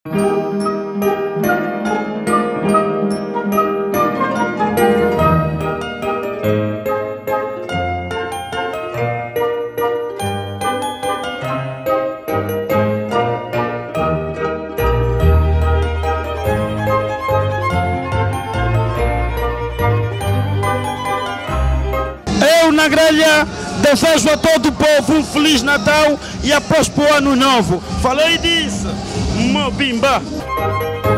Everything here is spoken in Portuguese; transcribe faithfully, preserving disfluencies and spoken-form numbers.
Eu, na grelha, desejo a todo o povo um Feliz Natal e a próspero Ano Novo. Falei disso, Mobimba.